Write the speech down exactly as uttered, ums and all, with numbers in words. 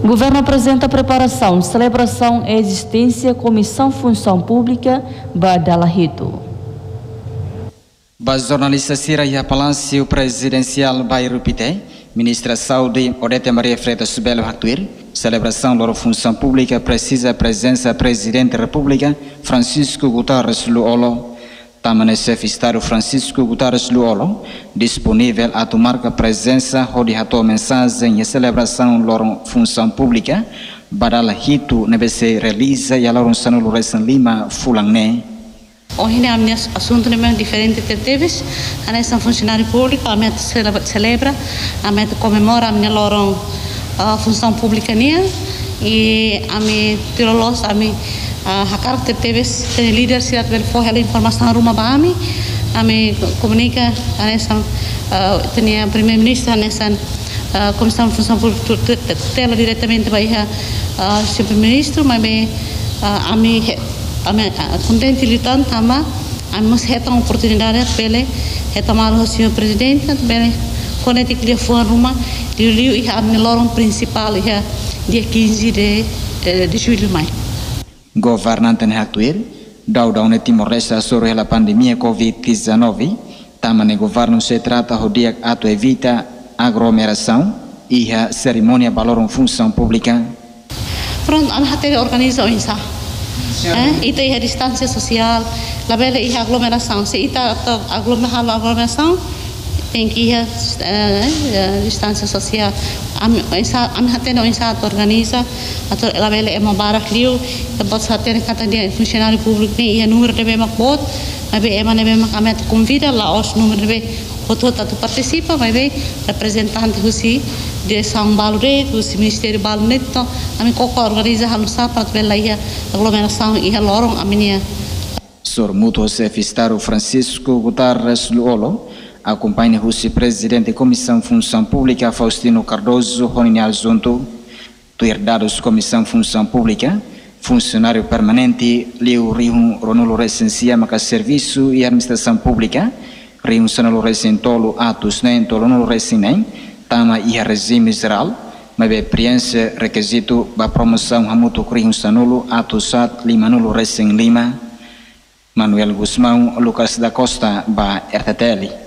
Governo apresenta a preparação, celebração e existência Comissão Função Pública Badalahito. Ba jornalista Sira e a Palácio Presidencial Bairro Pité, Ministra Saúde Odete Maria Freitas Belo Hatuir, celebração da Função Pública precisa a presença do Presidente da República, Francisco Guterres Luolo. Tamane Chefe Estado Francisco Guterres Luolo, disponível a tomar a presença onde a mensagem e celebração da Função Pública, Badalahito nebe se realiza e a Lorong Sanulu Resan Lima Fulangne. Hoje a minha assunto é diferente de teves, a nossa funcionário público, a minha celebra, a minha comemora a minha lorong uh, função pública nia e a minha tirolos, a minha a karakter teves tem líder se atvel for a informação rumah bami, a minha comunica a nossa tem a primeiro ministro a nossa comissão função pública tela diretamente vai a o primeiro-ministro, mas a minha Ame contente litan tama ame mos heta oportunidade pele heta malu senhor presidente pele konetik dia fua rumah liu liu iha ame lorong principal iha dia quinze de de julho mai. Governante Hatuir dau dau ne Timor-Leste sobre a pandemia covid dezenove tamane governo se trata hodia atu evita aglomeração iha cerimônia balorong função pública. Pronto an hate organiza o insa. Eh, itu ia distância social, lá bela ia aglomeração. Se ita aglomeração, aglomeração tem que ia uh, distância social. Am esa am hate no esa organiza, atau lá bela é mabarak liu, dapat hate kata dia funcionário público ni ia número de bem makbot, mas bem emang bem makamet convida lá os número de bem hotot atau participa, mas bem representante husi de São Balret, o Ministério Balneto, a minha coco organiza a luta para ver lá a aglomeração e a lorong a minha. Sor Muto Chefe Estado Francisco Guterres Luolo acompanha o Presidente da Comissão Função Pública Faustino Cardoso Roninal junto, tuerdados Comissão Função Pública, funcionário permanente Liu Rihun Ronolo Recensia Maca Serviço e Administração Pública, Rihun Sanolo Recentolo Atus Nem Tolonolo Recinem, tama ia regime geral, mas a experiência requisito para promoção hamutu krihun sanulu atusat lima nulu Racing Lima, Manuel Guzmão, Lucas da Costa, ba R T T L.